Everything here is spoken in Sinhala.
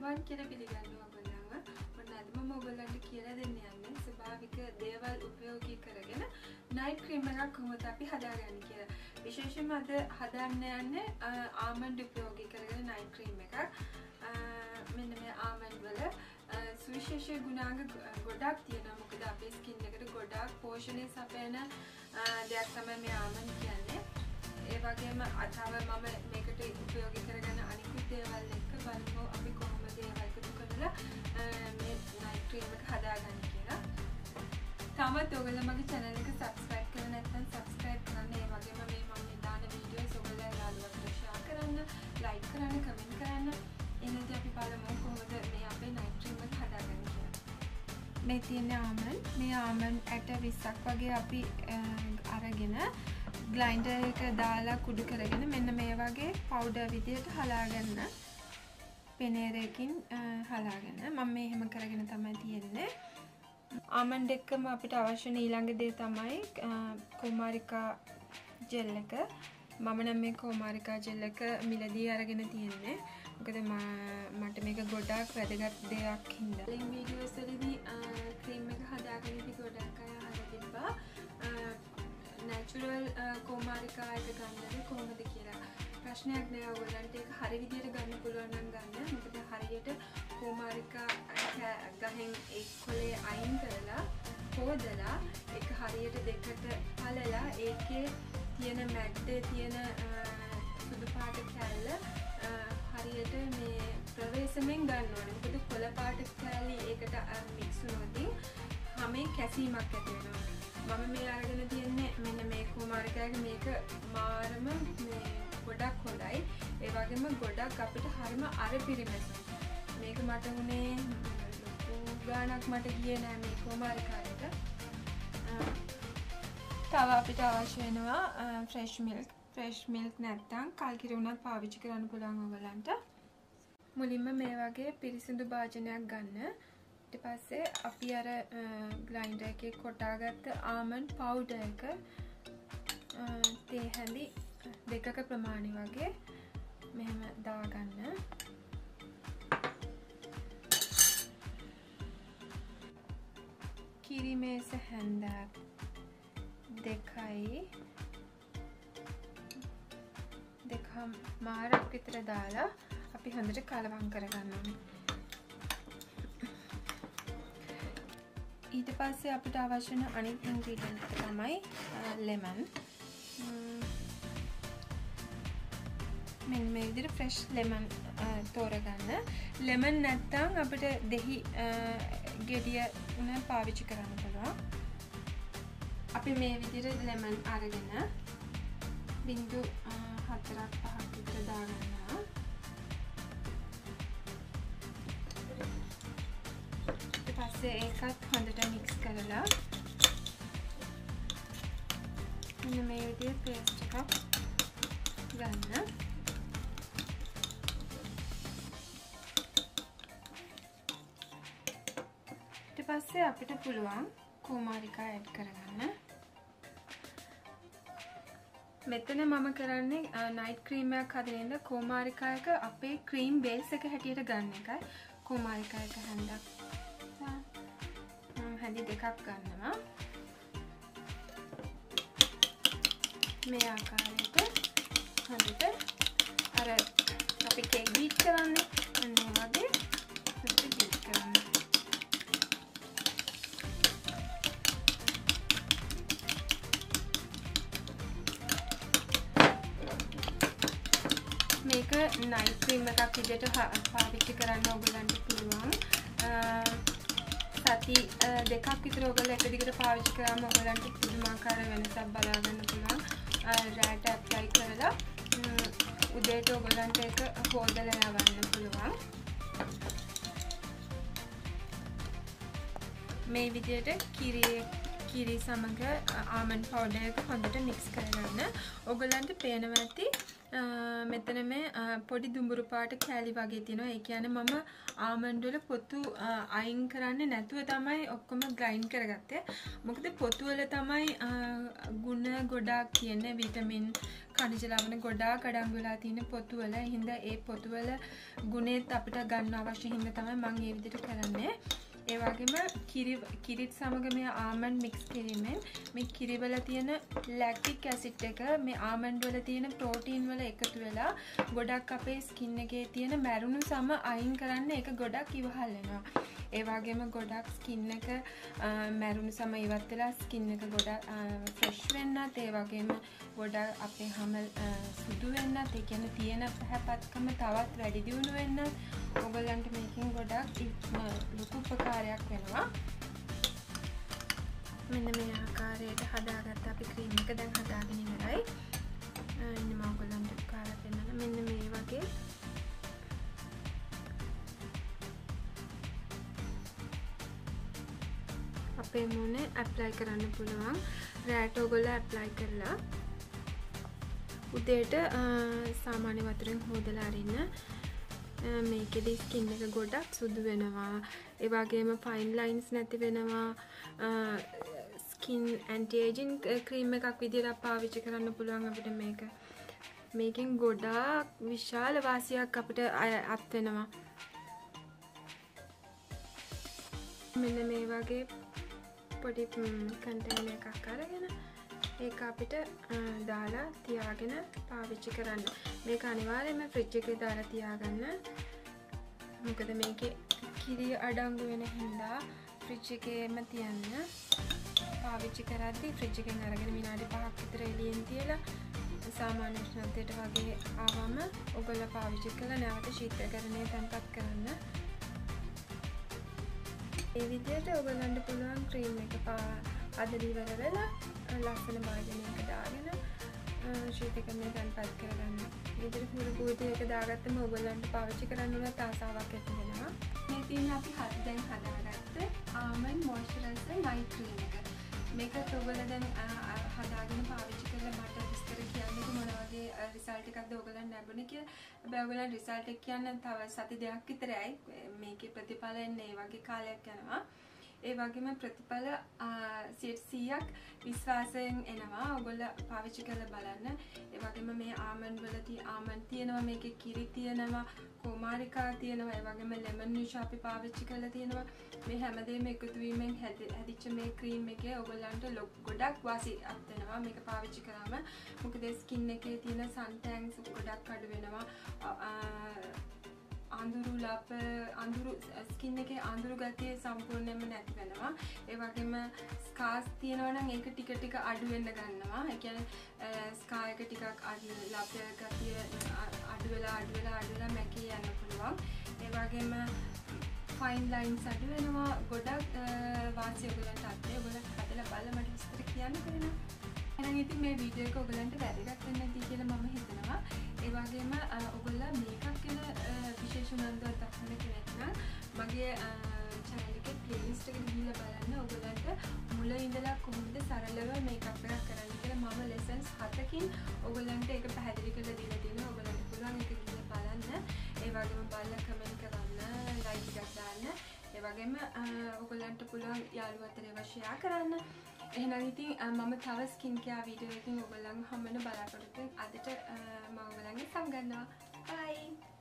තෙරුවන් කියලා පිළිගන්නවා ඔයගොල්ලන්ව. ඔන්න අද මම ඔයගොල්ලන්ට කියලා දෙන්න යන්නේ ස්වභාවික දේවල් උපයෝගී කරගෙන නයිට් ක්‍රීම් එකක් කොහොමද අපි හදාගන්නේ කියලා. විශේෂයෙන්ම අද හදන්න යන්නේ ආමන්ඩ් උපයෝගී කරගෙන නයිට් ක්‍රීම් එකක්. මෙන්න මේ ආමන්ඩ් වල සුවිශේෂ ගුණාංග ගොඩක් තියෙනවා. මොකද අපේ ස්කින් එකට ගොඩක් පෝෂණය සපයන දෙයක් තමයි මේ ආමන්ඩ් කියන්නේ. ඒ වගේම අතව මම මේකට උපයෝගී කරගෙන අනිකුත් දේවල් එක්ක බලමු අපි කොහොමද ඒවා එකතු කරලා මේ නයිට් ක්‍රීම් එක හදාගන්නේ කියලා. තාමත් ඔයගොල්ලෝ මගේ channel එක subscribe කරලා නැත්නම් subscribe කරන්න. ඒ වගේම මේ මම දාන වීඩියෝස් ඔයගොල්ලෝ යාළුවන්ට share කරන්න, like කරන්න, comment කරන්න. එහෙනම් අපි බලමු කොහොමද මේ අපේ නයිට් ක්‍රීම් එක හදාගන්නේ කියලා. මේ තියෙන ආමන්ඩ්, මේ ආමන්ඩ් ඇට 20ක් වගේ අපි අරගෙන ග්ලයින්ඩර් එක දාලා කුඩු කරගෙන මෙන්න මේ වගේ පවුඩර් විදියට හලාගන්න. පෙනේරයකින් හලාගන්න. මම මේ එහෙම කරගෙන තමයි තියෙන්නේ. ආමන්ඩ් එක්කම අපිට අවශ්‍ය ඊළඟ දේ තමයි කුමාරිකා ජෙල් එක. මම නම් මේ කුමාරිකා ජෙල් එක මිලදී අරගෙන තියෙන්නේ. මොකද මට මේක ගොඩාක් වැදගත් දෙයක් හින්දා. ලින්ක් වීඩියෝස් වලදී ක්‍රීම් එක හදාගෙන ඉති ගොඩක් අය අහලා තිබ්බා. නැචරල් කුමාරිකා එක ගන්නද කොහොමද කියලා. ප්‍රශ්නයක් නෑ ඔයගොල්ලන්ට ඒක හරි විදියට ගන්න පුළුවන් නම් ගන්න. මොකද හරියට කුමාරිකා ගහෙන් ඒ කොලේ අයින් කරලා හොදලා ඒක හරියට දෙකට පළලා ඒකේ තියෙන මැද්දේ තියෙන සුදු පාට කැල්ල හරියට මේ ප්‍රවේශමෙන් ගන්න ඕනේ. මොකද කොළ පාට කැලි ඒකට මික්ස් වුණොත් හැමේ කැසීමක් ඇති වෙනවා. මම මේ අරගෙන තියන්නේ මෙන්න මේ කුමාරිකාගේ මේක මාරම මේ ගොඩක් හොඳයි. ඒ වගේම ගොඩක් අපිට හරිම අර පිරිමැසුම්. මේක මට උනේ ලොකු ගාණක් මට ගියේ නෑ මේ කුමාරිකාවට. තව අපිට අවශ්‍ය වෙනවා ෆ්‍රෙෂ් මිල්ක්. ෆ්‍රෙෂ් මිල්ක් නැත්තම් කල්කිරි උනත් පාවිච්චි කරන්න පුළුවන් ඔයගලන්ට. මුලින්ම මේ වගේ පිරිසිදු භාජනයක් ගන්න. ඊට පස්සේ අපි අර ග්ලයින්ඩර් එකේ කොටාගත්ත ආමන්ඩ් පවුඩර් එක තේ හැඳි දෙකක ප්‍රමාණය වගේ මෙහෙම දාගන්න. කිරි මේස හැන්දක් දෙකම මාරක් විතර දාලා අපි හොඳට කලවම් කරගන්න ඕනේ. ඊට පස්සේ අපිට අවශ්‍ය වෙන අනිත් ඉන්ග්‍රීඩියන්ට් එක තමයි ලෙමන්. මෙන්න මේ විදිහට ෆ්‍රෙෂ් ලෙමන් තෝරගන්න. ලෙමන් නැත්තම් අපිට දෙහි ගෙඩිය උන පාවිච්චි කරන්න පුළුවන්. අපි මේ විදිහට ලෙමන් අරගෙන බිංදු 4ක් 5ක් විතර දාගන්නවා. පස්සේ ඒකත් හොඳට මික්ස් කරලා මෙන්න මේ විදිහට පේස්ට් එකක් ගන්න. ඊට පස්සේ අපිට පුළුවන් කුමාරිකා ඇඩ් කරගන්න. මෙතන මම කරන්නේ නයිට් ක්‍රීම් එකක් හදන ඉඳ කුමාරිකා එක අපේ ක්‍රීම් බේස් එක හැටියට ගන්න එකයි. කුමාරිකා එක හැන්දක් හැඳි දෙකක් ගන්නවා. මේ ආකාරයට හොඳට අර අපි කේක් බීට් කරන්නේ අන්න ඒ වගේ හොඳට බීට් කරන්න. මේක නයිට් ක්‍රීම් එකක් විදිහට පාවිච්චි කරන්න ඔයගලන්ට පුළුවන්. සති දෙකක් විතර ඔයගොල්ලෝ එක දිගට පාවිච්චි කරාම ඔයගලන්ට පුදුමාකාර වෙනසක් බලා ගන්න පුළුවන්. රැට ඇප්ලයි කරලා උදේට ඔයගලන්ට ඒක හොදලා යවන්න පුළුවන්. මේ විදිහට කිරි සමග ආමන්ඩ් පවුඩර් එක හොඳට මික්ස් කරගන්න. ඔයගලන්ට පේනවා ඇති මෙතන මේ පොඩි දුඹුරු පාට කෑලි වගේ තියෙනවා. ඒ කියන්නේ මම ආමන්ඩ් වල පොතු අයින් කරන්නේ නැතුව තමයි ඔක්කොම ග්‍රයින්ඩ් කරගත්තේ. මොකද පොතු වල තමයි ගුණ ගොඩාක් තියෙන්නේ, විටමින් खनिज ලවණ ගොඩාක් අඩංගු වෙලා තියෙන පොතු වල. ඒ හින්දා ඒ පොතු වල ගුණෙත් අපිට ගන්න අවශ්‍ය හින්දා තමයි මම මේ විදිහට කරන්නේ. ඒ වගේම කිරිත් සමග මේ ආමන්ඩ් මික්ස් කිරීමෙන් මේ කිරි වල තියෙන ලැක්ටික් ඇසිඩ් එක මේ ආමන්ඩ් වල තියෙන ප්‍රෝටීන් වල එකතු වෙලා ගොඩක් අපේ ස්කින් එකේ තියෙන මැරුණු සම අයින් කරන්න ඒක ගොඩක් ඉවහල් වෙනවා. ඒ වගේම ගොඩක් ස්කින් එක මැරුණු සම ඉවත් වෙලා ස්කින් එක ගොඩක් ෆ්‍රෙෂ් වෙන්නත්, ඒ වගේම ගොඩක් අපේ හැම සුදු වෙන්නත්, ඒ කියන්නේ තියෙන පැහැපත්කම තවත් වැඩි දියුණු වෙන්නත් ඔයගලන්ට මේකෙන් ගොඩක් ලොකු උපකාරයක් වෙනවා. මෙන්න මේ ආකාරයට හදාගත්ත අපි ක්‍රීම් එක දැන් හදාගෙන ඉවරයි. ඉන්න මම ඔයගලන්ට කාලා පෙන්නන්න. මෙන්න මේ වගේ අපේ මුනේ ඇප්ලයි කරන්න පුළුවන්. රෑට ඔයගොල්ලෝ ඇප්ලයි කරලා උදේට සාමාන්‍ය වතුරෙන් හොදලා අරින්න. මේකෙදි ස්කින් එක ගොඩක් සුදු වෙනවා. ඒ වගේම ෆයින් ලයින්ස් නැති වෙනවා. ස්කින් ඇන්ටි ඒජින් ක්‍රීම් එකක් විදිහට පාවිච්චි කරන්න පුළුවන් අපිට මේක. මේකෙන් ගොඩාක් විශාල වාසියක් අපිට අත් වෙනවා. මෙන්න මේ වගේ පොඩි කන්ටේනර් එකක් අරගෙන ඒක අපිට දාලා තියාගෙන පාවිච්චි කරන්න. මේක අනිවාර්යයෙන්ම ෆ්‍රිජ් එකේ දාලා තියාගන්න. මොකද මේකේ කිරි අඩංගු වෙන හින්දා ෆ්‍රිජ් එකේම තියන්න. පාවිච්චි කරද්දී ෆ්‍රිජ් එකෙන් අරගෙන විනාඩි 5ක් විතර එළියෙන් තියලා සාමාන්‍ය උෂ්ණත්වයට වගේ ආවම ඔයගොල්ලෝ පාවිච්චි කරලා නැවත ශීතකරණයේ තැන්පත් කරන්න. ඒ විදිහට ඔයගලන්ට පුළුවන් ක්‍රීම් එක අදලි ඉවර වෙලා ලස්සන භාජනයක දාගෙන ශීතකරණයේ තැන්පත් කරගන්න. විදිහට පුරු බෝඩියක දාගත්තම ඔයගලන්ට පාවිච්චි කරන්න උනත් ආසාවක් ඇති වෙනවා. මේ තියෙන අපි දැන් හදාගත්ත ආමන්ඩ් මොයිස්චරයිසර් නයිට් ක්‍රීම් එක. මේකත් ඔයගොල්ලෝ දැන් හදාගෙන පාවිච්චි කරලා මට විස්තර කියන්නකෝ මොන වගේ රිසල්ට් එකක්ද ඔයගලන්ට ලැබුණේ කියලා. හැබැයි ඔයගලන්ට රිසල්ට් එක කියන්න තව සති දෙකක් විතරයි. මේකේ ප්‍රතිඵල එන්නේ වගේ කාලයක් යනවා. ඒ වගේම ප්‍රතිඵල 100ක් විශ්වාසයෙන් එනවා. ඔයගොල්ලෝ පාවිච්චි කරලා බලන්න. ඒ වගේම මේ ආමන්ඩ් වල ආමන්ඩ් තියෙනවා, මේකේ කිරි තියෙනවා, කුමාරිකා තියෙනවා, ඒ වගේම ලෙමන් නිෂ් අපි පාවිච්චි කරලා තියෙනවා. මේ හැමදේම එකතු වීමෙන් හැදිච්ච මේ ක්‍රීම් එකේ ඔයගොල්ලන්ට ගොඩක් වාසියක් වෙනවා මේක පාවිච්චි කරාම. මොකද ස්කින් එකේ තියෙන සන් ටැන්ස් ගොඩක් අඩු වෙනවා. අඳුරු ස්කින් එකේ අඳුරු ගතිය සම්පූර්ණයෙන්ම නැති වෙනවා. ඒ වගේම ස්කාර්ස් තියෙනවා නම් ඒක ටික ටික අඩු වෙන්න ගන්නවා. ඒ කියන්නේ ස්කා එක ටිකක් ලප ගතිය අඩු වෙලා මැකී යන්න පුළුවන්. ඒ වගේම ෆයින් ලයින්ස් අඩු වෙනවා. ගොඩක් වාසිය ඔයගලන්ට අත්දේ. ඔයගලන්ට හදලා බලලා මට විස්තර කියන්න වෙනවා. එහෙනම් ඉතින් මේ වීඩියෝ එක ඔයගලන්ට වැදගත් වෙන්න ඇති කියලා මම හිතනවා. ඒ වගේම ඔයගොල්ලෝ මේකක් ගැන විශේෂ උනන්දුවක් දක්වන්න කෙනෙක් නම් මගේ channel එකේ playlist එක ගිහිල්ලා බලන්න. ඔයගලන්ට මුල ඉඳලා කොහොමද සරලව මේකප් එකක් කරන්න කියලා මම lessons 7කින් ඔයගලන්ට ඒක පැහැදිලි කරලා දීලා තියෙනවා. ඔයගලන්ට පුළුවන් ඒක ගිහිල්ලා බලන්න. ඒ වගේම බලලා කමෙන්ට් කරන්න, ලයික් එකක් දාන්න. ඒ වගේම ඔයගලන්ට පුළුවන් යාළුවෝ අතර ඒවා ෂෙයා කරන්න. එහෙනම් ඉතින් මම තව ස්කින් කෙයාර් වීඩියෝ එකකින් ඔයගලන්ව හම්බ වෙන බලාපොරොත්තු වෙන අදට මම ඔයගලන්ගේ සමගන්නවා. බයි.